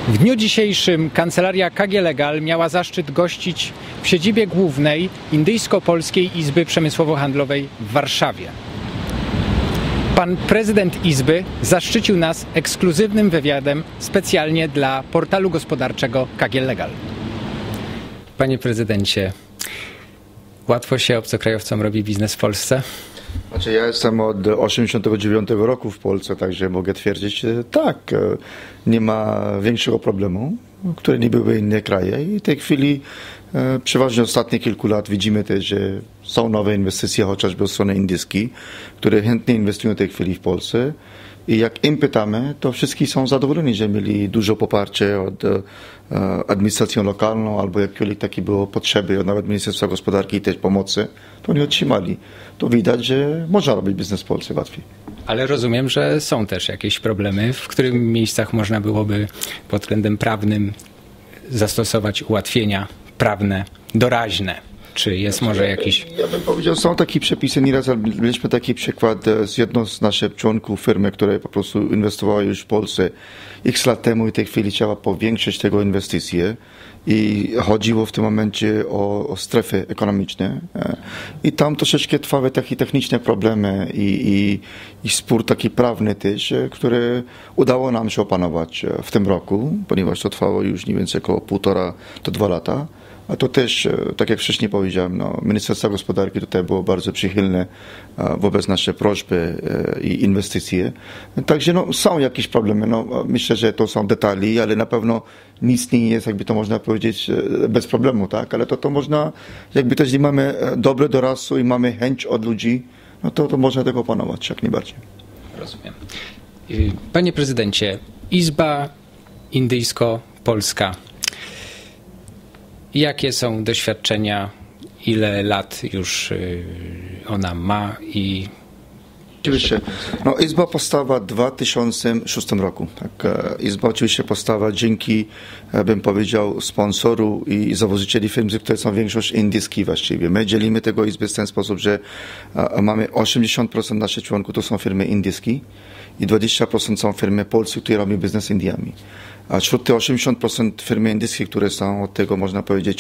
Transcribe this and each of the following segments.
W dniu dzisiejszym kancelaria KG Legal miała zaszczyt gościć w siedzibie głównej Indyjsko-Polskiej Izby Przemysłowo-Handlowej w Warszawie. Pan prezydent Izby zaszczycił nas ekskluzywnym wywiadem specjalnie dla portalu gospodarczego KG Legal. Panie prezydencie, łatwo się obcokrajowcom robi biznes w Polsce? Znaczy, ja jestem od 1989 roku w Polsce, także mogę twierdzić, że tak, nie ma większego problemu, które nie były inne kraje i w tej chwili przeważnie ostatnich kilku lat widzimy też, że są nowe inwestycje chociażby od strony indyjskiej, które chętnie inwestują w tej chwili w Polsce. I jak im pytamy, to wszyscy są zadowoleni, że mieli dużo poparcie od administracji lokalną albo jakkolwiek takie było potrzeby, od nawet Ministerstwa Gospodarki i też pomocy, to oni otrzymali. To widać, że można robić biznes w Polsce łatwiej. Ale rozumiem, że są też jakieś problemy, w których miejscach można byłoby pod względem prawnym zastosować ułatwienia prawne doraźne. Czy jest może jakiś... Ja bym powiedział, są takie przepisy. Nieraz mieliśmy taki przykład z jedną z naszych członków firmy, które po prostu inwestowała już w Polsce x lat temu i w tej chwili chciała powiększyć tego inwestycje. I chodziło w tym momencie o strefy ekonomiczne. I tam troszeczkę trwały takie techniczne problemy i spór taki prawny też, który udało nam się opanować w tym roku, ponieważ to trwało już mniej więcej około 1,5 do 2 lata. A to też, tak jak wcześniej powiedziałem, Ministerstwo Gospodarki tutaj było bardzo przychylne wobec naszej prośby i inwestycje. Także są jakieś problemy. Myślę, że to są detale, ale na pewno nic nie jest, jakby to można powiedzieć, bez problemu, tak? Ale to można, jakby też, jeśli mamy dobre doradców i mamy chęć od ludzi, to można tego opanować jak najbardziej. Rozumiem. Panie prezydencie, Izba Indyjsko-Polska. Jakie są doświadczenia, ile lat już ona ma i... Oczywiście. Izba powstała w 2006 roku. Tak, Izba oczywiście powstała dzięki, bym powiedział, sponsoru i założycieli firm, które są większość indyjskiej właściwie. My dzielimy tego Izby w ten sposób, że mamy 80% naszych członków to są firmy indyjskie i 20% są firmy polskie, które robią biznes z Indiami. A wśród tych 80% firmy indyjskie, które są od tego, można powiedzieć,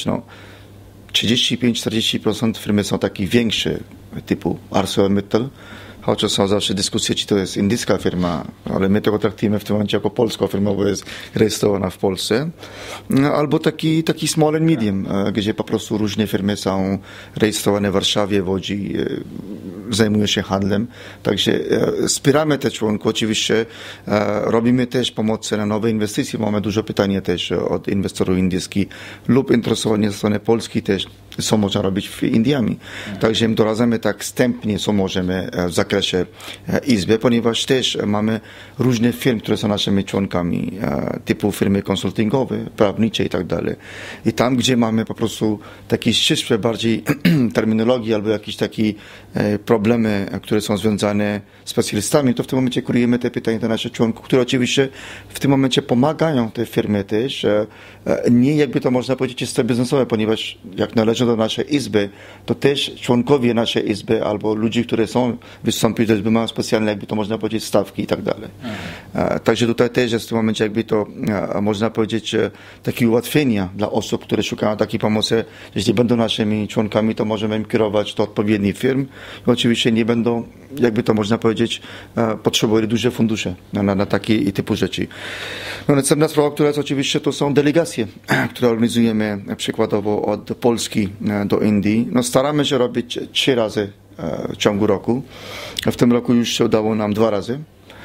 35-40% firmy są takie większe, typu ArcelorMittal, chociaż są zawsze dyskusje, czy to jest indyjska firma, ale my tego traktujemy w tym momencie jako polska firma, bo jest rejestrowana w Polsce. Albo taki small and medium, gdzie po prostu różne firmy są rejestrowane w Warszawie, w Łodzi, zajmują się handlem. Także wspieramy te członków. Oczywiście robimy też pomoc na nowe inwestycje. Mamy dużo pytań też od inwestorów indyjskich lub interesowanie ze strony Polski też, co można robić w Indiami. Także im doradzamy tak wstępnie, co możemy w zakresie Izby, ponieważ też mamy różne firmy, które są naszymi członkami, typu firmy konsultingowe, prawnicze i tak dalej. I tam, gdzie mamy po prostu takie ścisłe bardziej terminologii albo jakieś takie problemy, które są związane z specjalistami, to w tym momencie kurujemy te pytania do naszych członków, które oczywiście w tym momencie pomagają te firmy też. Nie jakby to można powiedzieć czysto biznesowe, ponieważ jak należy do naszej Izby, to też członkowie naszej Izby albo ludzi, którzy są wystąpić do Izby, mają specjalne, jakby to można powiedzieć, stawki i tak dalej. Także tutaj też jest w tym momencie, jakby to można powiedzieć, takie ułatwienia dla osób, które szukają takiej pomocy. Jeśli będą naszymi członkami, to możemy im kierować do odpowiednich firm i oczywiście nie będą, jakby to można powiedzieć, potrzebowali duże fundusze na takie typu rzeczy. Następna sprawa, która jest oczywiście, to są delegacje, które organizujemy przykładowo od Polski do Indii. Staramy się robić 3 razy w ciągu roku. W tym roku już się udało nam 2 razy,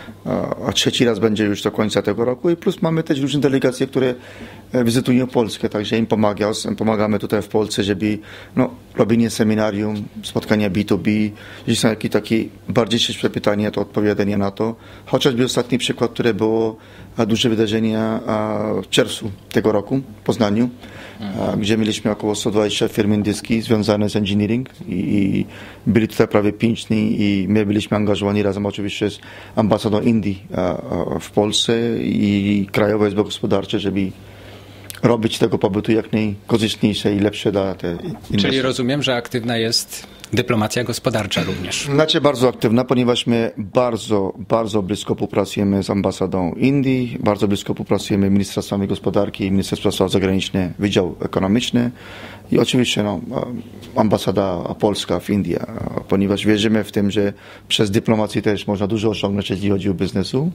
a 3. raz będzie już do końca tego roku i plus mamy też różne delegacje, które wizytują Polskę, także im pomagamy tutaj w Polsce, żeby robienie seminarium, spotkania B2B, jeśli są jakieś takie bardziej ścisłe pytania, to odpowiadanie na to. Chociażby ostatni przykład, które było duże wydarzenie w czerwcu tego roku w Poznaniu, gdzie mieliśmy około 120 firm indyjskich związanych z engineering i byli tutaj prawie 5 dni i my byliśmy angażowani razem oczywiście z ambasadą Indii w Polsce i Krajowej Izby Gospodarczej, żeby robić tego pobytu jak najkorzystniejsze i lepsze dla tej inwestycji. Czyli rozumiem, że aktywna jest dyplomacja gospodarcza również. Znaczy bardzo aktywna, ponieważ my bardzo blisko współpracujemy z ambasadą Indii, bardzo blisko współpracujemy z Ministerstwami Gospodarki, Ministerstwem Spraw Zagranicznych, Wydział Ekonomiczny i oczywiście ambasada polska w Indii, ponieważ wierzymy w tym, że przez dyplomację też można dużo osiągnąć, jeśli chodzi o biznesu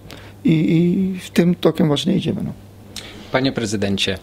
i w tym tokiem właśnie idziemy. Panie prezydencie,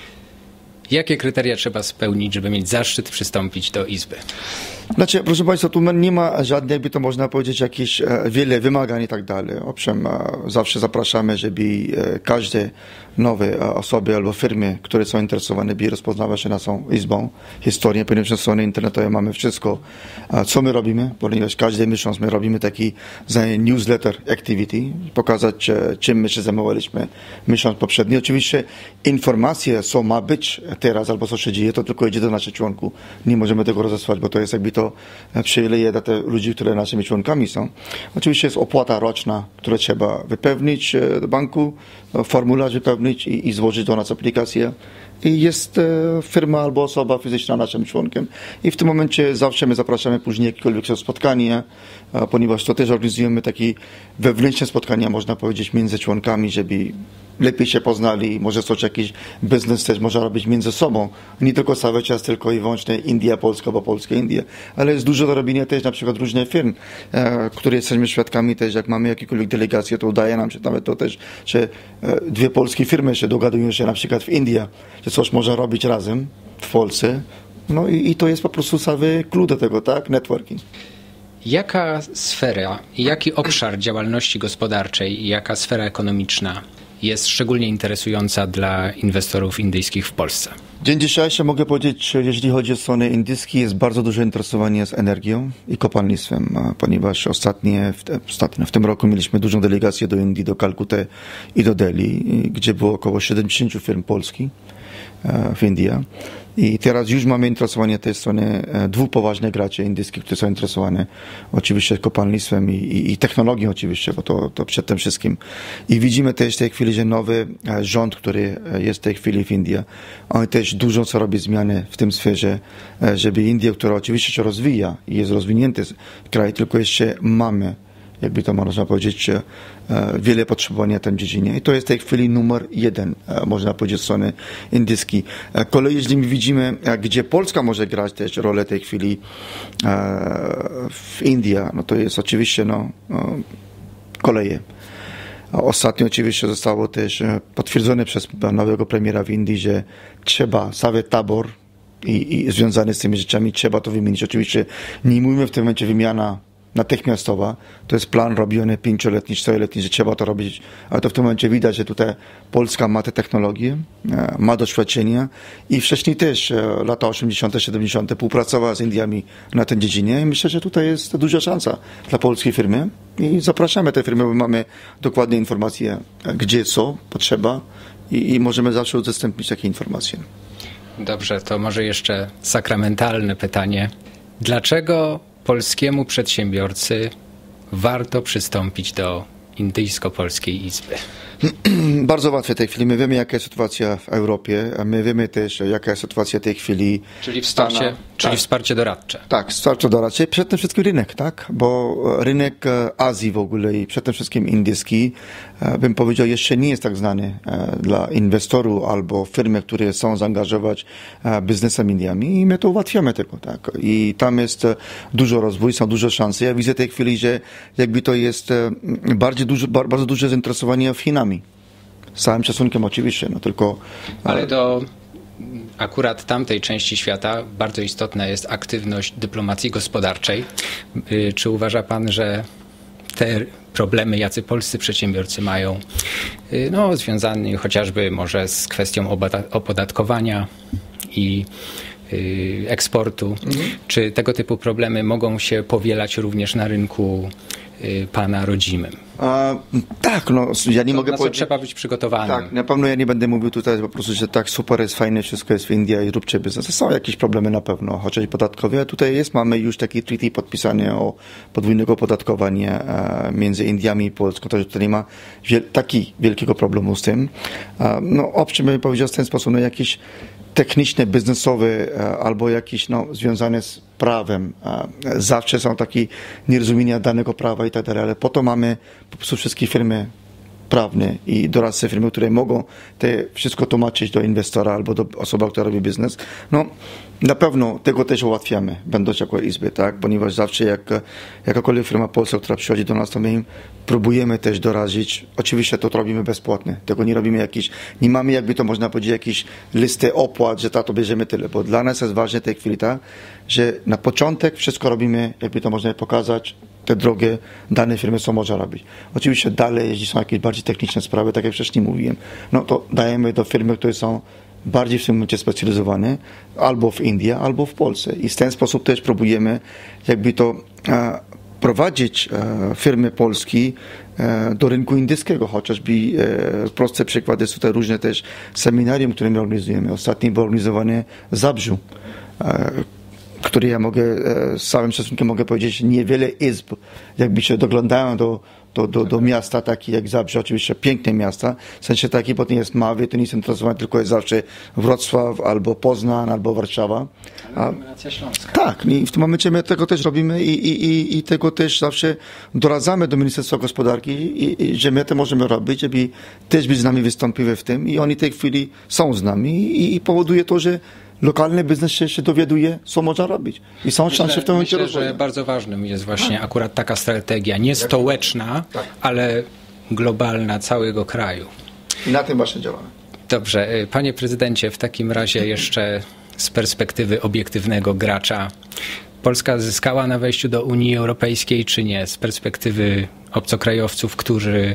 jakie kryteria trzeba spełnić, żeby mieć zaszczyt przystąpić do Izby? Znaczy, proszę Państwa, tu nie ma żadnych, jakby to można powiedzieć, jakieś wiele wymagań i tak dalej. Owszem, zawsze zapraszamy, żeby każde nowe osoby albo firmy, które są interesowane, by rozpoznały się naszą Izbą, historię, ponieważ na stronie internetowej mamy wszystko, co my robimy, ponieważ każdy miesiąc my robimy taki newsletter activity, pokazać, czym my się zajmowaliśmy miesiąc poprzedni. Oczywiście informacje, co ma być teraz albo co się dzieje, to tylko idzie do naszych członków. Nie możemy tego rozesłać, bo to jest jakby to przywileje dla tych ludzi, które naszymi członkami są. Oczywiście jest opłata roczna, którą trzeba wypełnić do banku, formularz wypełnić i złożyć do nas aplikację. I jest firma albo osoba fizyczna naszym członkiem. I w tym momencie zawsze my zapraszamy później jakiekolwiek spotkanie, ponieważ to też organizujemy takie wewnętrzne spotkania, można powiedzieć, między członkami, żeby lepiej się poznali, może coś jakiś biznes też można robić między sobą. Nie tylko cały czas, tylko i wyłącznie India, Polska, bo Polska, India. Ale jest dużo do robienia też na przykład różnych firm, które jesteśmy świadkami też, jak mamy jakiekolwiek delegacje, to udaje nam się nawet to też, że dwie polskie firmy się dogadują się na przykład w Indii, że coś można robić razem w Polsce. No i to jest po prostu cały klucz do tego, tak? Networking. Jaka sfera, jaki obszar działalności gospodarczej i jaka sfera ekonomiczna jest szczególnie interesująca dla inwestorów indyjskich w Polsce? Dzień dzisiejszy mogę powiedzieć, że jeśli chodzi o stronę indyjską, jest bardzo duże zainteresowanie z energią i kopalnictwem, ponieważ w tym roku mieliśmy dużą delegację do Indii, do Kalkuty i do Delhi, gdzie było około 70 firm polskich w Indii. I teraz już mamy interesowanie tej strony dwóch poważnych graczy indyjskich, którzy są interesowani oczywiście kopalnictwem i technologią oczywiście, bo to przed tym wszystkim. I widzimy też w tej chwili, że nowy rząd, który jest w tej chwili w Indii, on też dużo co robi zmiany w tym sferze, żeby India, która oczywiście się rozwija i jest rozwinięty kraj, tylko jeszcze mamy, jakby to można powiedzieć, wiele potrzebowania w tej dziedzinie. I to jest w tej chwili numer 1, można powiedzieć, strony indyjskiej. Kolej, jeśli my widzimy, gdzie Polska może grać też rolę w tej chwili w Indii, no to jest oczywiście koleje. Ostatnio oczywiście zostało też potwierdzone przez nowego premiera w Indii, że trzeba cały tabor i związany z tymi rzeczami trzeba to wymienić. Oczywiście nie mówimy w tym momencie wymiana natychmiastowa. To jest plan robiony 5-letni, 4-letni, że trzeba to robić, ale to w tym momencie widać, że tutaj Polska ma te technologie, ma doświadczenia i wcześniej też lata 80., 70. współpracowała z Indiami na tej dziedzinie i myślę, że tutaj jest duża szansa dla polskiej firmy i zapraszamy te firmy, bo mamy dokładne informacje, gdzie co potrzeba i możemy zawsze udostępnić takie informacje. Dobrze, to może jeszcze sakramentalne pytanie. Dlaczego polskiemu przedsiębiorcy warto przystąpić do Indyjsko-Polskiej Izby? Bardzo łatwe w tej chwili. My wiemy, jaka jest sytuacja w Europie, a my wiemy też, jaka jest sytuacja w tej chwili. Czyli wsparcie doradcze. Tak, wsparcie doradcze. Przede wszystkim rynek, tak? Bo rynek Azji w ogóle i przede wszystkim indyjski, bym powiedział, jeszcze nie jest tak znany dla inwestorów albo firmy, które chcą zaangażować biznesem Indiami i my to ułatwiamy tego, tak? I tam jest dużo rozwój, są duże szanse. Ja widzę w tej chwili, że jakby to jest bardzo duże zainteresowanie Chinami. Z całym szacunkiem oczywiście, no tylko... Ale do akurat tamtej części świata bardzo istotna jest aktywność dyplomacji gospodarczej. Czy uważa pan, że te problemy, jacy polscy przedsiębiorcy mają, związane chociażby może z kwestią opodatkowania i eksportu, czy tego typu problemy mogą się powielać również na rynku pana rodzimym? Tak, ja nie mogę powiedzieć. Trzeba być przygotowanym. Tak, na pewno ja nie będę mówił tutaj po prostu, że tak super jest fajne, wszystko jest w Indii i róbcie biznes. Są jakieś problemy na pewno, chociaż podatkowe. Tutaj mamy już taki treaty podpisany o podwójnego opodatkowania między Indiami i Polską, to tutaj nie ma takiego wielkiego problemu z tym. Owszem, bym powiedział w ten sposób, jakieś techniczne, biznesowe albo jakieś związane z prawem. Zawsze są takie nierozumienia danego prawa i tak dalej, ale po to mamy po prostu wszystkie firmy prawne i doradcy firmy, które mogą wszystko tłumaczyć do inwestora albo do osoby, która robi biznes. Na pewno tego też ułatwiamy, będąc jako izby, tak? Ponieważ zawsze jakakolwiek firma polska, która przychodzi do nas, to my im próbujemy też doradzić. Oczywiście to robimy bezpłatnie. Tego nie robimy nie mamy jakby to można powiedzieć jakieś listy opłat, że to bierzemy tyle, bo dla nas jest ważne w tej chwili że na początek wszystko robimy, jakby to można pokazać, te drogie dane firmy, co można robić. Oczywiście dalej, jeśli są jakieś bardziej techniczne sprawy, tak jak wcześniej mówiłem, to dajemy do firmy, które są bardziej w tym momencie specjalizowane, albo w Indii, albo w Polsce. I w ten sposób też próbujemy jakby to prowadzić firmy polskie do rynku indyjskiego, chociażby proste przykłady, są tutaj różne też seminarium, które my organizujemy. Ostatnio było organizowane w Zabrzu, który ja mogę, z całym szacunkiem mogę powiedzieć, niewiele izb, jakby się doglądają do miasta, takie jak Zabrze, oczywiście piękne miasta, w sensie taki, bo to nie jest małe, to nie jest centralizowane, tylko jest zawsze Wrocław, albo Poznań, albo Warszawa. Aglomeracja śląska. Tak, i w tym momencie my tego też robimy i tego też zawsze doradzamy do Ministerstwa Gospodarki, że my to możemy robić, żeby też być z nami wystąpiły w tym i oni w tej chwili są z nami i powoduje to, że lokalny biznes się dowiaduje, co można robić. I są szanse w tym momencie rozwoju. Myślę, że bardzo ważnym jest właśnie akurat taka strategia, nie stołeczna, ale globalna całego kraju. I na tym właśnie działamy. Dobrze. Panie prezydencie, w takim razie jeszcze z perspektywy obiektywnego gracza, Polska zyskała na wejściu do Unii Europejskiej, czy nie? Z perspektywy obcokrajowców, którzy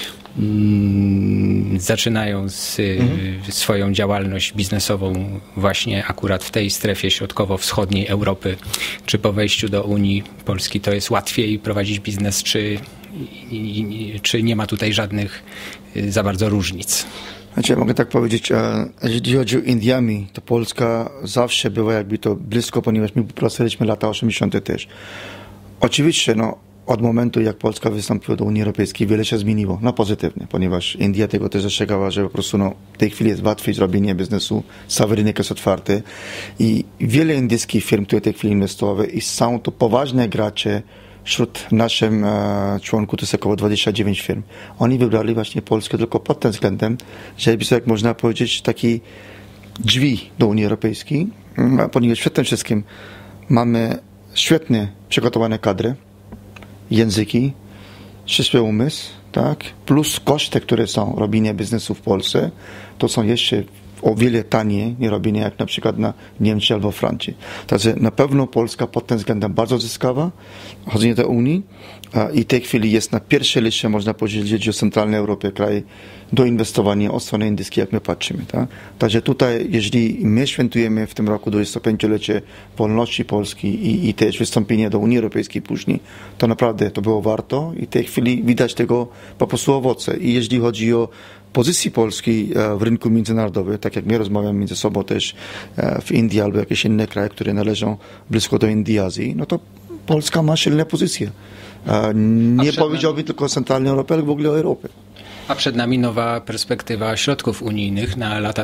zaczynają swoją działalność biznesową właśnie akurat w tej strefie środkowo-wschodniej Europy. Czy po wejściu do Unii Polski to jest łatwiej prowadzić biznes, czy nie ma tutaj żadnych za bardzo różnic? Znaczy, mogę tak powiedzieć, jeśli chodzi o Indiami, to Polska zawsze była jakby to blisko, ponieważ my pracowaliśmy lata 80. też. Oczywiście, od momentu, jak Polska wystąpiła do Unii Europejskiej, wiele się zmieniło, pozytywnie, ponieważ India tego też zastrzegała, że po prostu w tej chwili jest łatwiej zrobienie biznesu, cały rynek jest otwarty i wiele indyjskich firm, które w tej chwili inwestowały i są to poważne gracze wśród naszych członków, to jest około 29 firm. Oni wybrali właśnie Polskę tylko pod tym względem, że jak można powiedzieć, takie drzwi do Unii Europejskiej, ponieważ przed tym wszystkim mamy świetnie przygotowane kadry, języki, ścisły umysł, tak? Plus koszty, które są robienia biznesu w Polsce, to są jeszcze o wiele taniej nie robienie jak na przykład na Niemczech albo Francji. Także na pewno Polska pod tym względem bardzo zyskała chodzenie do Unii i w tej chwili jest na pierwszej liście, można powiedzieć, o centralnej Europie kraj do inwestowania od strony indyjskiej, jak my patrzymy. Tak? Także tutaj, jeżeli my świętujemy w tym roku 25-lecie wolności Polski i też wystąpienie do Unii Europejskiej później, to naprawdę to było warto i w tej chwili widać tego po prostu owoce. I jeżeli chodzi o pozycji Polski w rynku międzynarodowym, tak jak my rozmawiamy między sobą też w Indii albo jakieś inne kraje, które należą blisko do Indii, Azji, to Polska ma silne pozycje. Nie powiedziałbym tylko o centralnej Europie, ale w ogóle o Europie. A przed nami nowa perspektywa środków unijnych na lata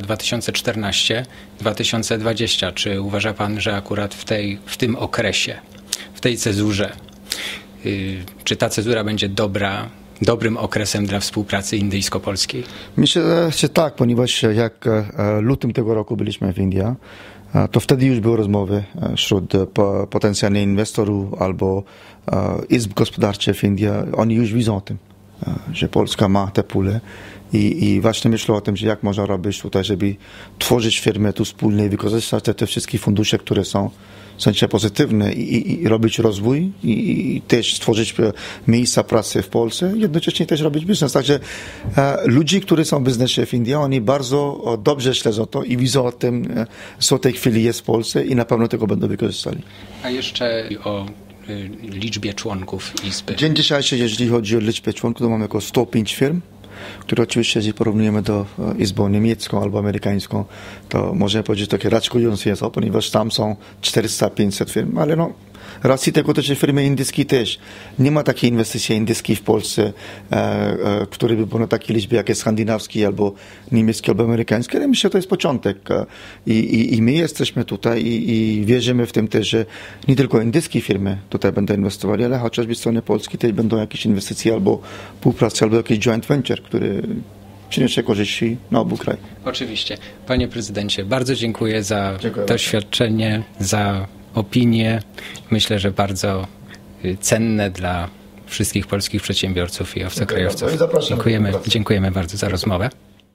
2014-2020. Czy uważa pan, że akurat w tym okresie, w tej cezurze, czy ta cezura będzie dobrym okresem dla współpracy indyjsko-polskiej? Myślę, że tak, ponieważ jak lutym tego roku byliśmy w Indii, to wtedy już były rozmowy wśród potencjalnych inwestorów albo izb gospodarczych w Indii. Oni już widzą o tym, że Polska ma te pule i właśnie myślą o tym, że jak można robić tutaj, żeby tworzyć firmy tu wspólnie i wykorzystać te wszystkie fundusze, które są w sensie pozytywne i robić rozwój i też stworzyć miejsca pracy w Polsce, jednocześnie też robić biznes. Także ludzie, którzy są w biznesie w Indii, oni bardzo dobrze śledzą to i widzą o tym, co w tej chwili jest w Polsce i na pewno tego będą wykorzystali. A jeszcze o liczbie członków izby. Dzień dzisiejszy, jeżeli chodzi o liczbę członków, to mamy około 105 firm, które oczywiście, jeżeli porównujemy do izbą niemiecką albo amerykańską, to możemy powiedzieć takie raczkujące jest, ponieważ tam są 400-500 firm, ale racji tego też, że firmy indyjskie też nie ma takiej inwestycji indyjskiej w Polsce, które by były na takiej liczbie, jak jest skandynawski, albo niemiecki, albo amerykański, ale myślę, że to jest początek. I my jesteśmy tutaj i wierzymy w tym też, że nie tylko indyjskie firmy tutaj będą inwestowali, ale chociażby z strony polskiej też będą jakieś inwestycje, albo współpracy, albo jakiś joint venture, który przyniesie korzyści na obu krajach. Oczywiście. Panie prezydencie, bardzo dziękuję za doświadczenie, za opinię. Myślę, że bardzo cenne dla wszystkich polskich przedsiębiorców i obcokrajowców. Dziękujemy bardzo za rozmowę.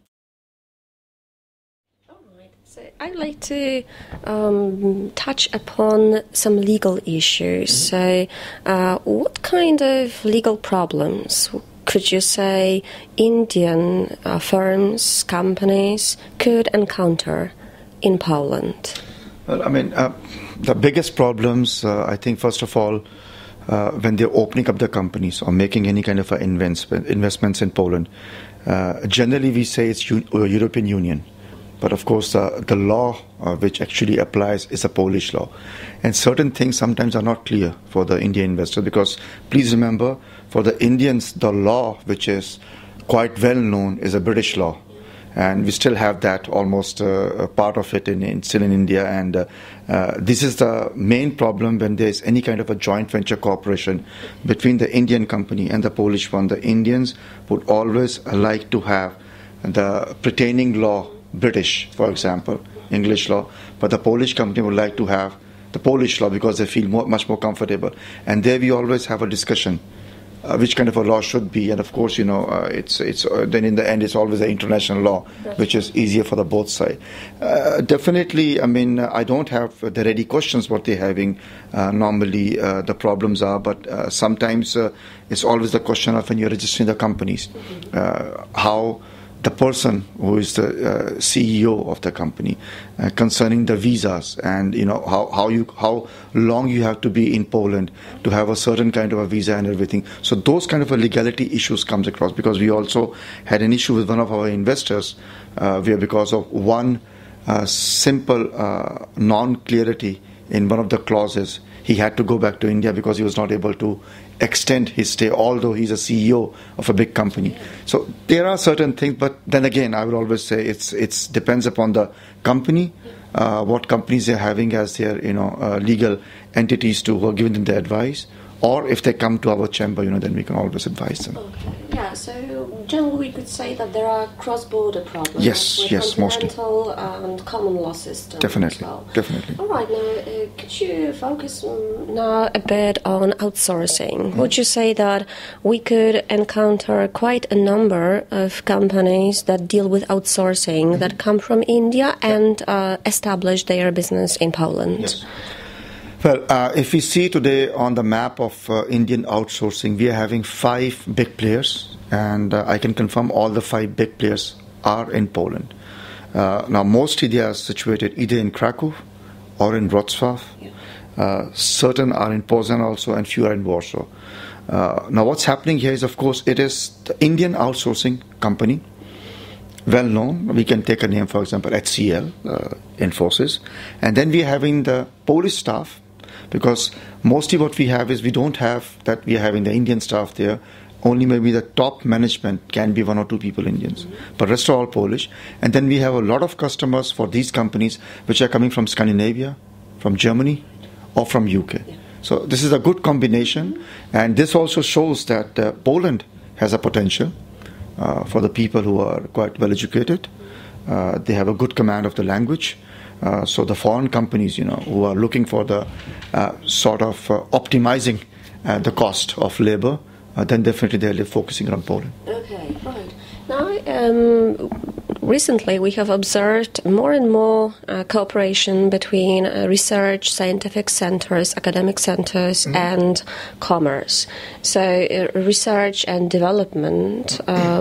I'd like to touch upon some legal issues. So, what kind of legal problems could you say Indian firms, companies could encounter in Poland? Well, I mean, the biggest problems, I think, first of all, when they're opening up their companies or making any kind of investments in Poland, generally we say it's European Union. But of course, the law which actually applies is a Polish law. And certain things sometimes are not clear for the Indian investor, because please remember, for the Indians, the law which is quite well known is a British law. And we still have that almost part of it still in India. And this is the main problem when there is any kind of a joint venture cooperation between the Indian company and the Polish one. The Indians would always like to have the pertaining law British, for example, English law, but the Polish company would like to have the Polish law because they feel much more comfortable. And there we always have a discussion which kind of a law should be. And of course, you know, it's then in the end it's always an international law, which is easier for the both sides. Definitely, I mean, I don't have the ready questions what they're having. Normally, the problems are, but sometimes it's always the question of when you're registering the companies, how the person who is the CEO of the company, concerning the visas, and you know how long you have to be in Poland to have a certain kind of a visa and everything. So those kind of a legality issues comes across, because we also had an issue with one of our investors where because of one simple non-clarity in one of the clauses, he had to go back to India because he was not able to extend his stay, although he's a CEO of a big company. So there are certain things, but then again, I will always say it's depends upon the company, what companies they're having as their legal entities who are giving them the advice, or if they come to our chamber, then we can always advise them. Okay. Yeah. So generally, we could say that there are cross-border problems. Yes, mostly. And common law systems. Definitely. All right. Now, could you focus now a bit on outsourcing? Would you say that we could encounter quite a number of companies that deal with outsourcing that come from India and establish their business in Poland? Yes. Well, if we see today on the map of Indian outsourcing, we are having 5 big players, and I can confirm all the 5 big players are in Poland. Now, mostly they are situated either in Krakow or in Wrocław. Certain are in Poznań also, and few are in Warsaw. Now, what's happening here is, of course, it is the Indian outsourcing company, well known. We can take a name, for example, HCL, Infosys. And then we are having the Polish staff, because mostly what we have is we don't have that we are having the Indian staff there. Only maybe the top management can be 1 or 2 people Indians, but rest are all Polish. And then we have a lot of customers for these companies which are coming from Scandinavia, from Germany, or from UK. So this is a good combination, and this also shows that Poland has a potential for the people who are quite well educated. They have a good command of the language. So the foreign companies, who are looking for the sort of optimizing the cost of labor, then definitely they're focusing on Poland. Okay, right. Now, recently we have observed more and more cooperation between research, scientific centers, academic centers, and commerce. So research and development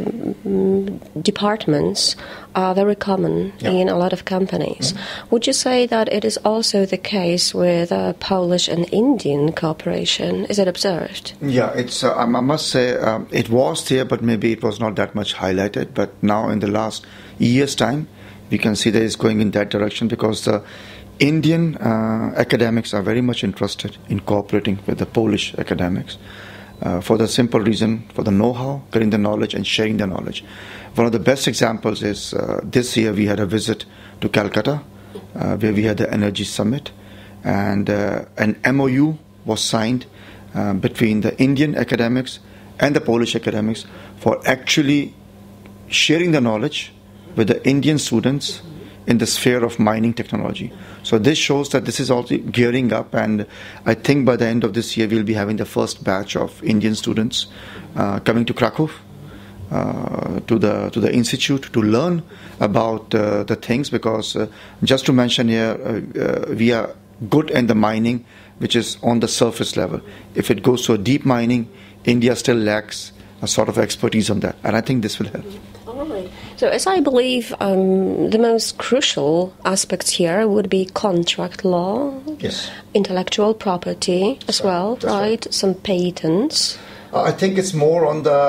departments are very common in a lot of companies. Would you say that it is also the case with Polish and Indian cooperation? Is it observed? Yeah, it's. I must say it was there, but maybe it was not that much highlighted. But now, in the last year's time, we can see that it's going in that direction, because the Indian academics are very much interested in cooperating with the Polish academics for the simple reason, for the know-how, getting the knowledge and sharing the knowledge. One of the best examples is this year we had a visit to Calcutta where we had the Energy Summit, and an MOU was signed between the Indian academics and the Polish academics for actually sharing the knowledge with the Indian students in the sphere of mining technology. So this shows that this is also gearing up, and I think by the end of this year we'll be having the first batch of Indian students coming to Krakow to the institute to learn about the things, because just to mention here, we are good in the mining which is on the surface level. If it goes to a deep mining, India still lacks a sort of expertise on that, and I think this will help. All right. So as I believe, the most crucial aspects here would be contract law, Yes. intellectual property as well, That's right? Some patents. I think it's more on the,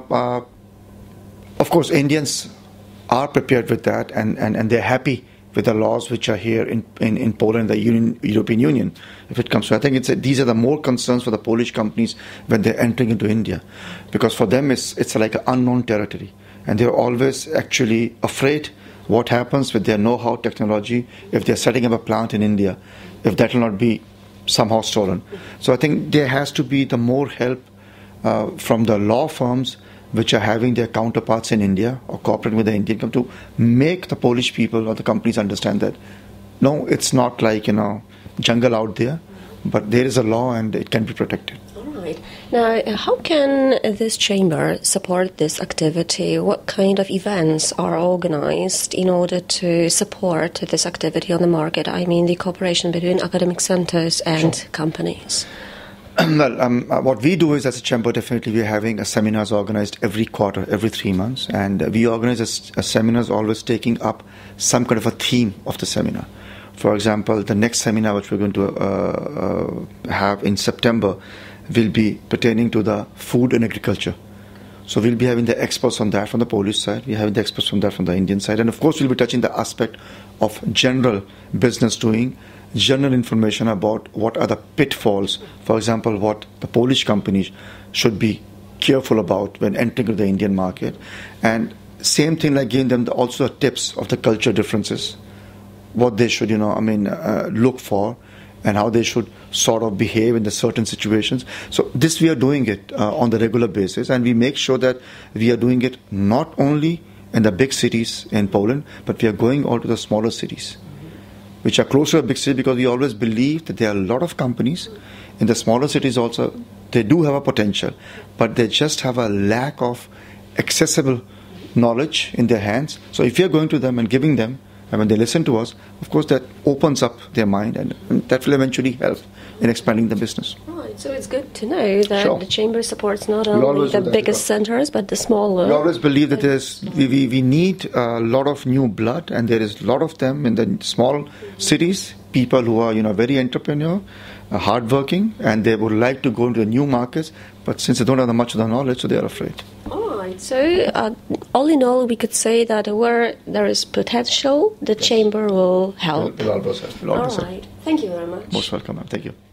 of course, Indians are prepared with that, and they're happy with the laws which are here in Poland, the European Union, if it comes to. I think these are the more concerns for the Polish companies when they're entering into India, because for them it's like an unknown territory, and they're always actually afraid what happens with their know-how technology if they're setting up a plant in India, if that will not be somehow stolen. So I think there has to be the more help from the law firms which are having their counterparts in India or cooperating with the Indian company to make the Polish people or the companies understand that no, it's not like, jungle out there, but there is a law and it can be protected. All right. Now, how can this chamber support this activity? What kind of events are organized in order to support this activity on the market? I mean, the cooperation between academic centers and companies. Well, what we do is, as a chamber, definitely we're having seminars organized every quarter, every 3 months, and we organize a seminars always taking up some kind of a theme of the seminar. For example, the next seminar which we're going to have in September will be pertaining to the food and agriculture. So we'll be having the experts on that from the Polish side, we're having the experts from that from the Indian side, and of course we'll be touching the aspect of general business doing, general information about what are the pitfalls, for example, what the Polish companies should be careful about when entering the Indian market, and same thing like giving them also the tips of the culture differences, what they should, look for, and how they should sort of behave in the certain situations. So this we are doing it on the regular basis, and we make sure that we are doing it not only in the big cities in Poland, but we are going all to the smaller cities, which are closer to a big city, because we always believe that there are a lot of companies in the smaller cities also. They do have a potential, but they just have a lack of accessible knowledge in their hands. So if you're going to them and giving them, and when they listen to us, of course that opens up their mind, and that will eventually help in expanding the business. Right, so it's good to know that Sure. the chamber supports not only the biggest centers, but the smaller. We always believe that we need a lot of new blood, and there is a lot of them in the small cities, people who are very entrepreneurial, hardworking, and they would like to go into new markets, but since they don't have much of the knowledge, so they are afraid. All right, so all in all, we could say that where there is potential, the chamber will help. We'll always help. All right, thank you very much. Most welcome, ma'am. Thank you.